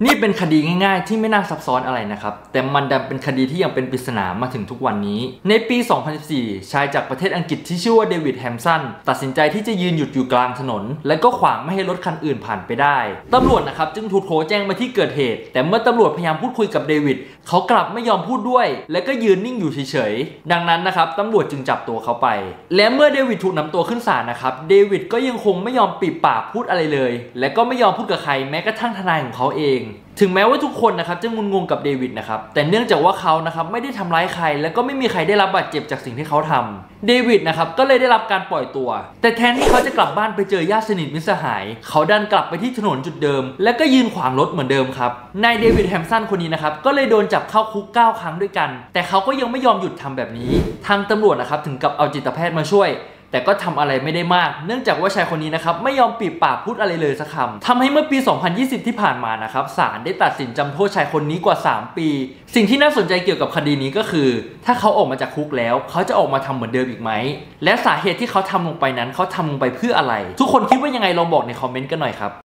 นี่เป็นคดีง่ายๆที่ไม่น่าซับซ้อนอะไรนะครับแต่มันดันเป็นคดีที่ยังเป็นปริศนามาถึงทุกวันนี้ในปี 2014 ชายจากประเทศอังกฤษที่ชื่อว่าเดวิดแฮมสันตัดสินใจที่จะยืนหยุดอยู่กลางถนนและก็ขวางไม่ให้รถคันอื่นผ่านไปได้ตำรวจนะครับจึงถูกโทรแจ้งมาที่เกิดเหตุแต่เมื่อตำรวจพยายามพูดคุยกับเดวิดเขากลับไม่ยอมพูดด้วยและก็ยืนนิ่งอยู่เฉยๆดังนั้นนะครับตำรวจจึงจับตัวเขาไปและเมื่อเดวิดถูกนำตัวขึ้นศาลนะครับเดวิดก็ยังคงไม่ยอมปิดปากพูดอะไรเลยและก็ไม่ยอมพูดกับใครแม้กระทั่งทนายของเขาเองถึงแม้ว่าทุกคนนะครับจะงุนงงกับเดวิดนะครับแต่เนื่องจากว่าเขานะครับไม่ได้ทำร้ายใครและก็ไม่มีใครได้รับบาดเจ็บจากสิ่งที่เขาทำเดวิดนะครับก็เลยได้รับการปล่อยตัวแต่แทนที่เขาจะกลับบ้านไปเจอญาติสนิทมิตรสหายเขาดันกลับไปที่ถนนจุดเดิมและก็ยืนขวางรถเหมือนเดิมครับนายเดวิดแฮมสันคนนี้นะครับก็เลยโดนจับเข้าคุก9 ครั้งด้วยกันแต่เขาก็ยังไม่ยอมหยุดทำแบบนี้ทางตำรวจนะครับถึงกับเอาจิตแพทย์มาช่วยแต่ก็ทำอะไรไม่ได้มากเนื่องจากว่าชายคนนี้นะครับไม่ยอมปิดปากพูดอะไรเลยสักคำทำให้เมื่อปี 2020 ที่ผ่านมานะครับศาลได้ตัดสินจำโทษชายคนนี้กว่า3 ปีสิ่งที่น่าสนใจเกี่ยวกับคดีนี้ก็คือถ้าเขาออกมาจากคุกแล้วเขาจะออกมาทำเหมือนเดิมอีกไหมและสาเหตุที่เขาทำลงไปนั้นเขาทำลงไปเพื่ออะไรทุกคนคิดว่ายังไงลองบอกในคอมเมนต์กันหน่อยครับ